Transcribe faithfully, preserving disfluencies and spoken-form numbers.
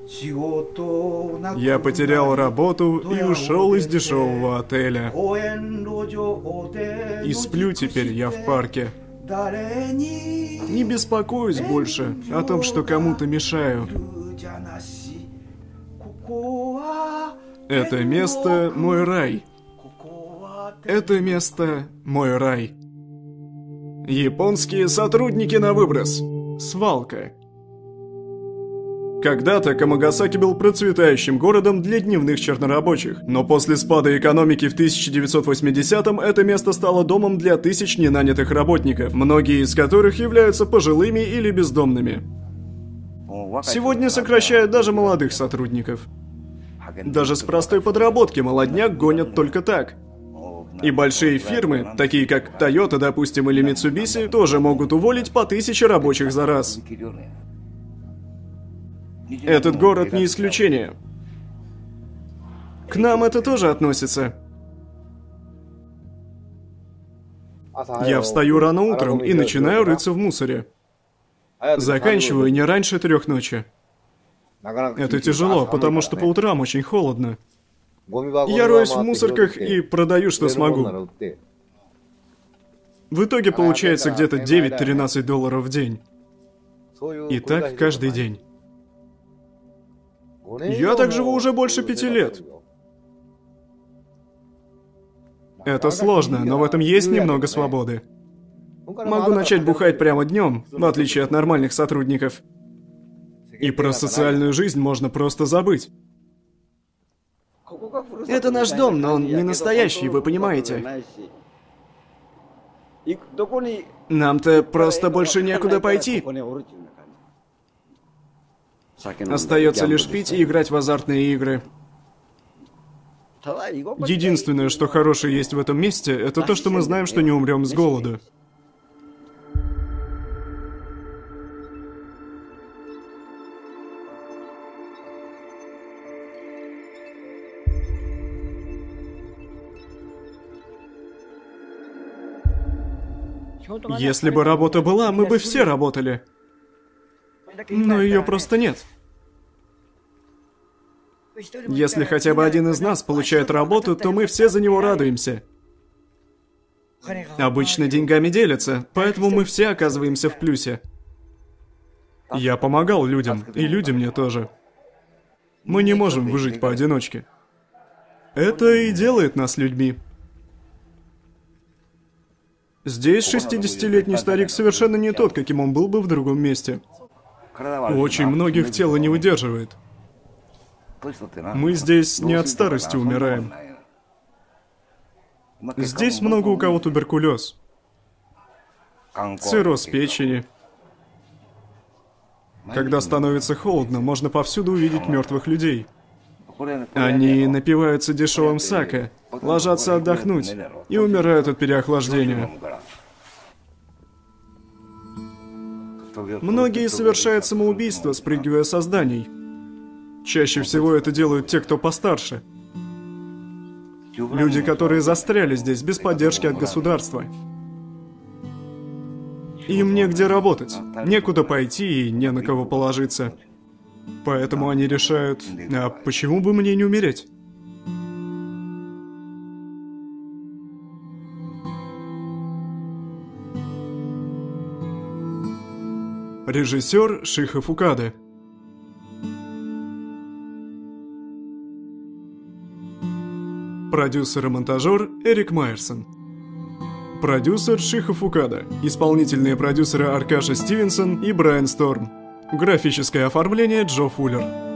Я потерял работу и ушел из дешевого отеля. И сплю теперь я в парке. Не беспокоюсь больше о том, что кому-то мешаю. Это место мой рай. Это место мой рай. Японские сотрудники на выброс. Свалка. Когда-то Камагасаки был процветающим городом для дневных чернорабочих, но после спада экономики в тысяча девятьсот восьмидесятом это место стало домом для тысяч ненанятых работников, многие из которых являются пожилыми или бездомными. Сегодня сокращают даже молодых сотрудников. Даже с простой подработки молодняк гонят только так. И большие фирмы, такие как Toyota, допустим, или Mitsubishi, тоже могут уволить по тысяче рабочих за раз. Этот город не исключение. К нам это тоже относится. Я встаю рано утром и начинаю рыться в мусоре. Заканчиваю не раньше трех ночи. Это тяжело, потому что по утрам очень холодно. Я роюсь в мусорках и продаю, что смогу. В итоге получается где-то девять-тринадцать долларов в день. И так каждый день. Я так живу уже больше пяти лет. Это сложно, но в этом есть немного свободы. Могу начать бухать прямо днем, в отличие от нормальных сотрудников. И про социальную жизнь можно просто забыть. Это наш дом, но он не настоящий, вы понимаете. Нам-то просто больше некуда пойти. Остается лишь пить и играть в азартные игры. Единственное, что хорошее есть в этом месте, это то, что мы знаем, что не умрем с голоду. Если бы работа была, мы бы все работали. Но ее просто нет. Если хотя бы один из нас получает работу, то мы все за него радуемся. Обычно деньгами делятся, поэтому мы все оказываемся в плюсе. Я помогал людям, и люди мне тоже. Мы не можем выжить поодиночке. Это и делает нас людьми. Здесь шестидесятилетний старик совершенно не тот, каким он был бы в другом месте. У очень многих тело не выдерживает. Мы здесь не от старости умираем. Здесь много у кого туберкулез, цирроз печени. Когда становится холодно, можно повсюду увидеть мертвых людей. Они напиваются дешевым саке, ложатся отдохнуть и умирают от переохлаждения. Многие совершают самоубийство, спрыгивая со зданий. Чаще всего это делают те, кто постарше. Люди, которые застряли здесь без поддержки от государства. Им негде работать, некуда пойти и не на кого положиться. Поэтому они решают, а почему бы мне не умереть? Режиссер Шихо Фукада. Продюсер и монтажер Эрик Майерсон. Продюсер Шихо Фукада. Исполнительные продюсеры Аркаша Стивенсон и Брайан Сторм. Графическое оформление Джо Фуллер.